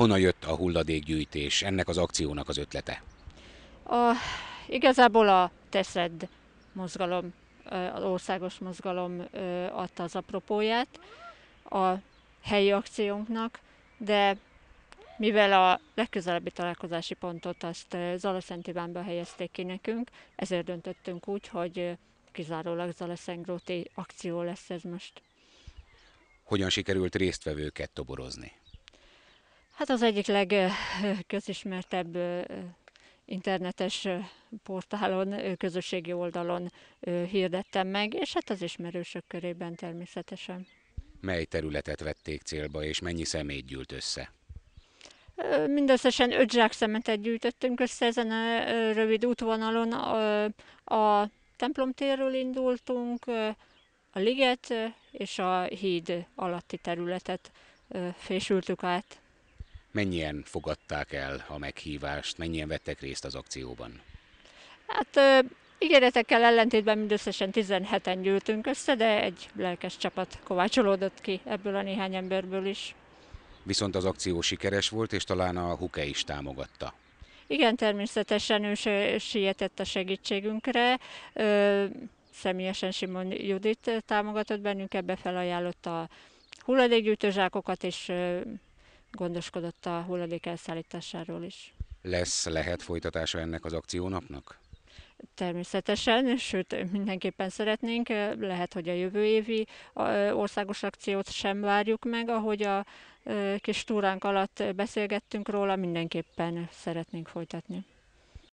Honnan jött a hulladékgyűjtés, ennek az akciónak az ötlete? A, igazából a Teszed mozgalom, az országos mozgalom adta az apropóját a helyi akciónknak, de mivel a legközelebbi találkozási pontot azt Zalaszent Ivánba helyezték ki nekünk, ezért döntöttünk úgy, hogy kizárólag Zalaszengróti akció lesz ez most. Hogyan sikerült résztvevőket toborozni? Hát az egyik legközismertebb internetes portálon, közösségi oldalon hirdettem meg, és hát az ismerősök körében természetesen. Mely területet vették célba, és mennyi személy gyűlt össze? Mindösszesen 5 zsákszemetet gyűjtöttünk össze ezen a rövid útvonalon. A templomtérről indultunk, a liget és a híd alatti területet fésültük át. Mennyien fogadták el a meghívást, mennyien vettek részt az akcióban? Hát ígéretekkel ellentétben mindösszesen 17-en gyűltünk össze, de egy lelkes csapat kovácsolódott ki ebből a néhány emberből is. Viszont az akció sikeres volt, és talán a Huke is támogatta. Igen, természetesen ő sietett a segítségünkre. Személyesen Simon Judit támogatott bennünket, befelajánlotta a hulladékgyűjtőzsákokat, és gondoskodott a hulladék elszállításáról is. Lehet folytatása ennek az akciónapnak? Természetesen, sőt mindenképpen szeretnénk, lehet, hogy a jövő évi országos akciót sem várjuk meg, ahogy a kis túránk alatt beszélgettünk róla, mindenképpen szeretnénk folytatni.